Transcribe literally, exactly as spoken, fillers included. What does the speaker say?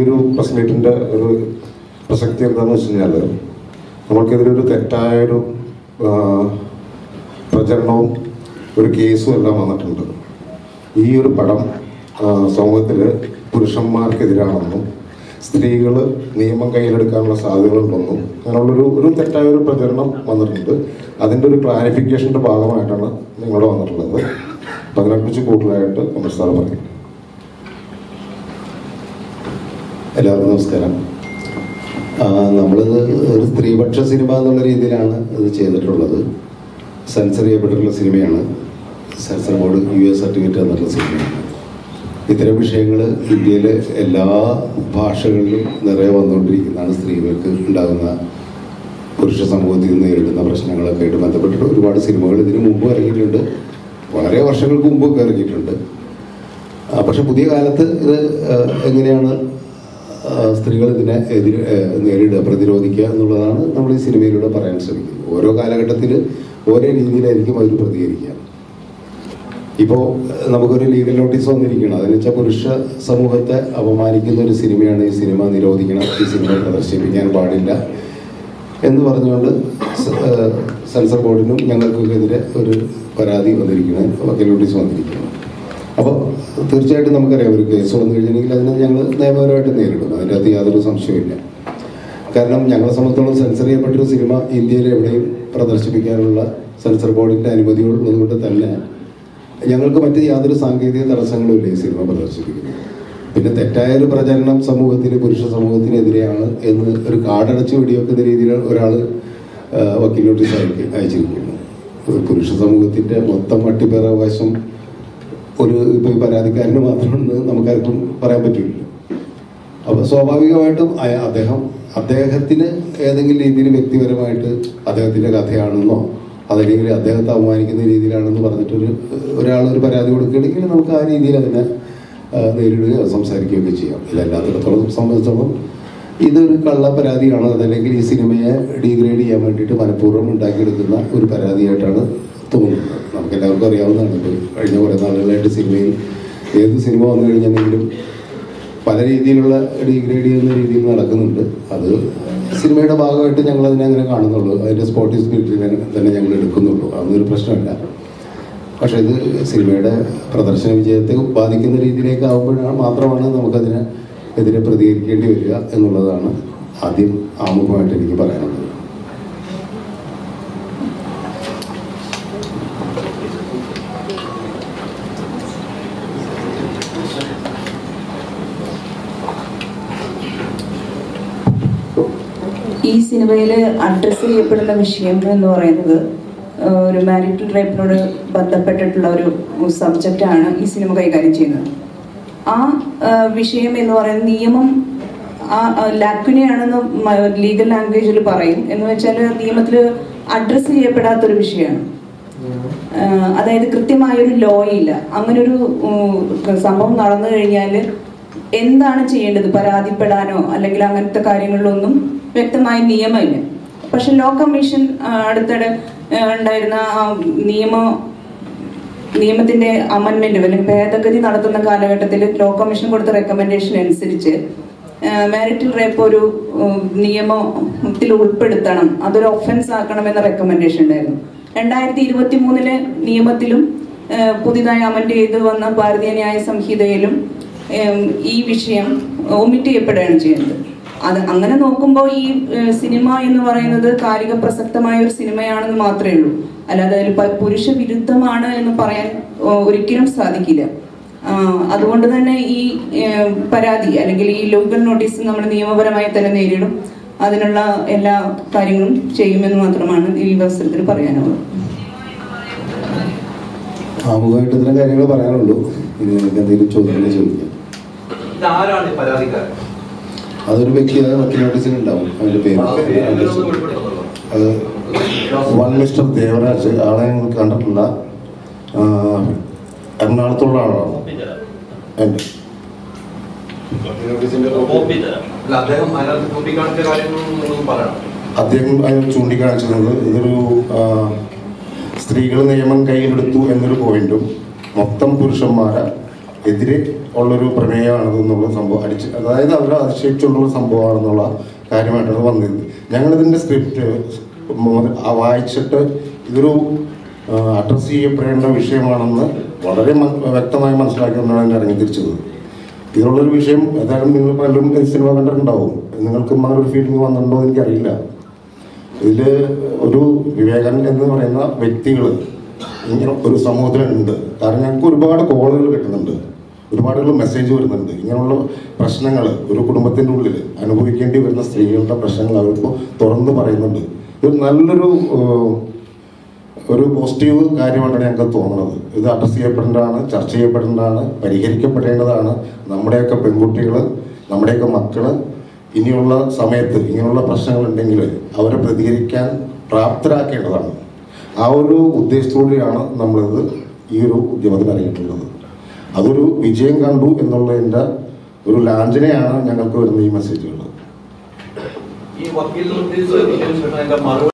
ഒരു പ്രശ്നത്തിൻ്റെ ഒരു പ്രസക്തി എന്താണെന്ന് വെച്ച് കഴിഞ്ഞാൽ നമ്മൾക്കെതിരൊരു തെറ്റായൊരു പ്രചരണവും ഒരു കേസും എല്ലാം വന്നിട്ടുണ്ട്. ഈ ഒരു പടം സമൂഹത്തിൽ പുരുഷന്മാർക്കെതിരാണെന്നും സ്ത്രീകൾ നിയമം കയ്യിലെടുക്കാനുള്ള സാധ്യതകളുണ്ടെന്നും അങ്ങനെയുള്ളൊരു ഒരു തെറ്റായൊരു പ്രചരണം വന്നിട്ടുണ്ട്. അതിൻ്റെ ഒരു ക്ലാരിഫിക്കേഷൻ്റെ ഭാഗമായിട്ടാണ് നിങ്ങളോട് വന്നിട്ടുള്ളത്. അപ്പം അതിനെക്കുറിച്ച് കൂടുതലായിട്ട് അമൃത് സാർ പറയും. എല്ലാവർക്കും നമസ്കാരം. നമ്മളിത് ഒരു സ്ത്രീപക്ഷ സിനിമ എന്നുള്ള രീതിയിലാണ് ഇത് ചെയ്തിട്ടുള്ളത്. സെൻസർ ചെയ്യപ്പെട്ടിട്ടുള്ള സിനിമയാണ്. Censor board U S certificate എന്നുള്ള സിനിമയാണ്. ഇത്തരം വിഷയങ്ങൾ ഇന്ത്യയിലെ എല്ലാ ഭാഷകളിലും നിറയെ വന്നുകൊണ്ടിരിക്കുന്നതാണ്. സ്ത്രീകൾക്ക് ഉണ്ടാകുന്ന പുരുഷ സമൂഹത്തിൽ നേരിടുന്ന പ്രശ്നങ്ങളൊക്കെ ആയിട്ട് ബന്ധപ്പെട്ടിട്ട് ഒരുപാട് സിനിമകൾ ഇതിനു മുമ്പ് ഇറങ്ങിയിട്ടുണ്ട്. വളരെ വർഷങ്ങൾക്ക് മുമ്പൊക്കെ ഇറങ്ങിയിട്ടുണ്ട്. പക്ഷെ പുതിയ കാലത്ത് ഇത് എങ്ങനെയാണ് സ്ത്രീകൾ ഇതിനെ എതിര് നേരിടുക, പ്രതിരോധിക്കുക എന്നുള്ളതാണ് നമ്മൾ ഈ സിനിമയിലൂടെ പറയാൻ ശ്രമിക്കുന്നത്. ഓരോ കാലഘട്ടത്തിൽ ഓരോ രീതിയിലായിരിക്കും അവർ പ്രതികരിക്കുക. ഇപ്പോൾ നമുക്കൊരു ലീഗൽ നോട്ടീസ് വന്നിരിക്കണം. അതെന്ന് വെച്ചാൽ പുരുഷ സമൂഹത്തെ അപമാനിക്കുന്ന ഒരു സിനിമയാണ് ഈ സിനിമ, നിരോധിക്കണം, ഈ സിനിമ പ്രദർശിപ്പിക്കാൻ പാടില്ല എന്ന് പറഞ്ഞുകൊണ്ട് സെൻസർ ബോർഡിനും ഞങ്ങൾക്കെതിരെ ഒരു പരാതി വന്നിരിക്കണം, വക്കീൽ നോട്ടീസ് വന്നിരിക്കണം. അപ്പോൾ തീർച്ചയായിട്ടും നമുക്കറിയാം, ഒരു കേസ് വന്നു കഴിഞ്ഞിട്ടുണ്ടെങ്കിൽ അതിനെ ഞങ്ങൾ നിയമപരമായിട്ട് നേരിടും. അതിൻ്റെ അകത്ത് യാതൊരു സംശയമില്ല. കാരണം ഞങ്ങളെ സംബന്ധിച്ചോളം സെൻസർ ചെയ്യപ്പെട്ടൊരു സിനിമ ഇന്ത്യയിൽ എവിടെയും പ്രദർശിപ്പിക്കാനുള്ള സെൻസർ ബോർഡിൻ്റെ അനുമതി ഉള്ളതുകൊണ്ട് തന്നെ ഞങ്ങൾക്ക് മറ്റ് യാതൊരു സാങ്കേതിക തടസ്സങ്ങളും ഇല്ല ഈ സിനിമ പ്രദർശിപ്പിക്കുന്നത്. പിന്നെ തെറ്റായൊരു പ്രചരണം സമൂഹത്തിന്, പുരുഷ സമൂഹത്തിനെതിരെയാണ് എന്ന് ഒരു കാടടച്ച് വെടിവെക്കുന്ന രീതിയിൽ ഒരാൾ വക്കീൽ നോട്ടീസ് അയക്ക് അയച്ചിരിക്കുന്നു. പുരുഷ സമൂഹത്തിൻ്റെ മൊത്തം അട്ടിപ്പേറാവകാശം ഒരു ഇപ്പോൾ ഈ പരാതിക്കാരന് മാത്രമെന്ന് നമുക്കാർക്കും പറയാൻ പറ്റില്ല. അപ്പോൾ സ്വാഭാവികമായിട്ടും അദ്ദേഹം അദ്ദേഹത്തിന് ഏതെങ്കിലും രീതിയിൽ വ്യക്തിപരമായിട്ട് അദ്ദേഹത്തിൻ്റെ കഥയാണെന്നോ അതല്ലെങ്കിൽ അദ്ദേഹത്തെ അവമാനിക്കുന്ന രീതിയിലാണെന്ന് പറഞ്ഞിട്ടൊരു ഒരാളൊരു പരാതി കൊടുക്കുകയാണെങ്കിൽ നമുക്ക് ആ രീതിയിൽ അതിനെ നേരിടുകയോ സംസാരിക്കുകയൊക്കെ ചെയ്യാം. ഇതല്ലാത്തിടത്തോളം സംബന്ധിച്ചോളം ഇതൊരു കള്ള പരാതിയാണ്. അതല്ലെങ്കിൽ ഈ സിനിമയെ ഡീഗ്രേഡ് ചെയ്യാൻ വേണ്ടിയിട്ട് മനഃപൂർവ്വം ഉണ്ടാക്കിയെടുക്കുന്ന ഒരു പരാതിയായിട്ടാണ് തോന്നുന്നത്. നമുക്ക് എല്ലാവർക്കും അറിയാവുന്നതാണ്. ഇപ്പോൾ കഴിഞ്ഞ കുറേ നാളുകളായിട്ട് സിനിമയിൽ ഏത് സിനിമ വന്നു കഴിഞ്ഞിട്ടുണ്ടെങ്കിലും പല രീതിയിലുള്ള ഡീഗ്രേഡ് ചെയ്യുന്ന രീതിയിൽ നടക്കുന്നുണ്ട്. അത് സിനിമയുടെ ഭാഗമായിട്ട് ഞങ്ങൾ അതിനെ അങ്ങനെ കാണുന്നുള്ളൂ. അതിൻ്റെ സ്പോർട്ടി സ്പിരിറ്റിൽ തന്നെ ഞങ്ങൾ എടുക്കുന്നുള്ളൂ. അതൊന്നൊരു പ്രശ്നമല്ല. പക്ഷേ ഇത് സിനിമയുടെ പ്രദർശന വിജയത്തെ ബാധിക്കുന്ന രീതിയിലേക്ക് ആകുമ്പോഴാണ് മാത്രമാണ് നമുക്കതിനെ എതിരെ പ്രതികരിക്കേണ്ടി വരിക എന്നുള്ളതാണ് ആദ്യം ആമുഖമായിട്ട് എനിക്ക് പറയാനുള്ളത്. ഈ സിനിമയിൽ അഡ്രസ്സ് ചെയ്യപ്പെടുന്ന വിഷയങ്ങൾ എന്ന് പറയുന്നത് ഒരു മാരിറ്റൽ റേപ്പിനോട് ബന്ധപ്പെട്ടിട്ടുള്ള ഒരു സബ്ജക്റ്റാണ് ഈ സിനിമ കൈകാര്യം ചെയ്യുന്നത്. ആ വിഷയം എന്ന് പറയുന്നത് നിയമം ആ ലാക്വിനെയാണെന്ന് ലീഗൽ ലാംഗ്വേജിൽ പറയും. എന്ന് വെച്ചാൽ നിയമത്തിൽ അഡ്രസ്സ് ചെയ്യപ്പെടാത്തൊരു വിഷയമാണ്. അതായത് കൃത്യമായൊരു ലോ ഇല്ല. അങ്ങനൊരു സംഭവം നടന്നു കഴിഞ്ഞാൽ എന്താണ് ചെയ്യേണ്ടത്, പരാതിപ്പെടാനോ അല്ലെങ്കിൽ അങ്ങനത്തെ കാര്യങ്ങളിലൊന്നും വ്യക്തമായ നിയമമില്ല. പക്ഷെ ലോ കമ്മീഷൻ അടുത്തിടെ ഉണ്ടായിരുന്ന നിയമ നിയമത്തിന്റെ അമെൻമെന്റ് അല്ലെങ്കിൽ ഭേദഗതി നടത്തുന്ന കാലഘട്ടത്തിൽ ലോ കമ്മീഷൻ കൊടുത്ത റെക്കമെൻഡേഷൻ അനുസരിച്ച് മാരിറ്റൽ റേപ്പ് ഒരു നിയമത്തിൽ ഉൾപ്പെടുത്തണം, അതൊരു ഒഫൻസ് ആക്കണമെന്ന റെക്കമെൻഡേഷൻ ഉണ്ടായിരുന്നു. രണ്ടായിരത്തി ഇരുപത്തി മൂന്നിലെ നിയമത്തിലും പുതിയതായി അമെൻഡ് ചെയ്ത് വന്ന ഭാരതീയ ന്യായ സംഹിതയിലും ഈ വിഷയം ഒമിറ്റ് ചെയ്യപ്പെടുകയാണ് ചെയ്യുന്നത്. അത് അങ്ങനെ നോക്കുമ്പോൾ ഈ സിനിമ എന്ന് പറയുന്നത് കാലിക പ്രസക്തമായ ഒരു സിനിമയാണെന്ന് മാത്രമേ ഉള്ളൂ. അല്ലാതെ അതിൽ പുരുഷ വിരുദ്ധമാണ് എന്ന് പറയാൻ ഒരിക്കലും സാധിക്കില്ല. അതുകൊണ്ട് തന്നെ ഈ പരാതി അല്ലെങ്കിൽ ഈ ലീഗൽ നോട്ടീസ് നമ്മൾ നിയമപരമായി തന്നെ നേരിടും. അതിനുള്ള എല്ലാ കാര്യങ്ങളും ചെയ്യുമെന്ന് മാത്രമാണ് ഈ അവസരത്തിൽ പറയാനുള്ളത്. ആമുഖമായിട്ട് ഇത്തരം കാര്യങ്ങൾ പറയാനുള്ളൂ. ഇനി എനിക്ക് എന്തെങ്കിലും ചോദ്യങ്ങൾ ചോദിക്കാം. അതൊരു വ്യക്തി വക്കീൽ നോട്ടീസിൽ ഉണ്ടാവും. അവൻ്റെ പേര് അത് വൺ മിസ്റ്റർ ദേവരാജ്. ആളെ ഞങ്ങൾ കണ്ടിട്ടില്ല. എറണാകുളത്തുള്ള ആളാണ്. എൻ്റെ അദ്ദേഹം അതിന് ചൂണ്ടിക്കാണിച്ചത് ഇതൊരു സ്ത്രീകൾ നിയമം കയ്യിലെടുത്തു എന്നൊരു പോയിന്റും മൊത്തം പുരുഷന്മാരെ എതിരെ ഉള്ളൊരു പ്രമേയമാണെന്നുള്ള സംഭവം അടിച്ച് അതായത് അവരെ അതിശയിച്ചുകൊണ്ടുള്ള സംഭവമാണെന്നുള്ള കാര്യമായിട്ടാണ് വന്നത്. ഞങ്ങളിതിൻ്റെ സ്ക്രിപ്റ്റ് വായിച്ചിട്ട് ഇതൊരു അഡ്രസ്സ് ചെയ്യപ്പെടേണ്ട വിഷയമാണെന്ന് വളരെ വ്യക്തമായി മനസ്സിലാക്കിക്കൊണ്ടാണ് അതിനെ ഇറങ്ങി തിരിച്ചത്. ഇതിനുള്ളൊരു വിഷയം ഏതായാലും നിങ്ങൾ പലരും സിനിമ കണ്ടിട്ടുണ്ടാവും. നിങ്ങൾക്കും അങ്ങനെ ഒരു ഫീലിംഗ് വന്നിട്ടുണ്ടോ എന്ന് എനിക്കറിയില്ല. ഇതിൽ ഒരു വിവേകാനന്ദൻ എന്ന് പറയുന്ന വ്യക്തികൾ ഇങ്ങനെ ഒരു സമൂഹത്തിലുണ്ട്. കാരണം ഞങ്ങൾക്ക് ഒരുപാട് കോളുകൾ കിട്ടുന്നുണ്ട്, ഒരുപാട് മെസ്സേജ് വരുന്നുണ്ട്. ഇങ്ങനെയുള്ള പ്രശ്നങ്ങൾ ഒരു കുടുംബത്തിൻ്റെ ഉള്ളിൽ അനുഭവിക്കേണ്ടി വരുന്ന സ്ത്രീകളുടെ പ്രശ്നങ്ങൾ അവരിപ്പോൾ തുറന്നു പറയുന്നുണ്ട്. ഇത് നല്ലൊരു ഒരു പോസിറ്റീവ് കാര്യമായിട്ടാണ് ഞങ്ങൾക്ക് തോന്നുന്നത്. ഇത് അഡ്രസ്സ് ചെയ്യപ്പെടേണ്ടതാണ്, ചർച്ച ചെയ്യപ്പെടേണ്ടതാണ്, പരിഹരിക്കപ്പെടേണ്ടതാണ്. നമ്മുടെയൊക്കെ പെൺകുട്ടികൾ, നമ്മുടെയൊക്കെ മക്കൾ ഇനിയുള്ള സമയത്ത് ഇങ്ങനെയുള്ള പ്രശ്നങ്ങളുണ്ടെങ്കിൽ അവരെ പ്രതികരിക്കാൻ പ്രാപ്തരാക്കേണ്ടതാണ്. ആ ഒരു ഉദ്ദേശത്തോടെയാണ് നമ്മളിത് ഈ ഒരു ഉദ്യമത്തിന് ഇറങ്ങിയിട്ടുള്ളത്. അതൊരു വിജയം കണ്ടു എന്നുള്ളതിൻ്റെ ഒരു ലാഞ്ചനയാണ് ഞങ്ങൾക്ക് വരുന്ന ഈ മെസ്സേജുകൾ.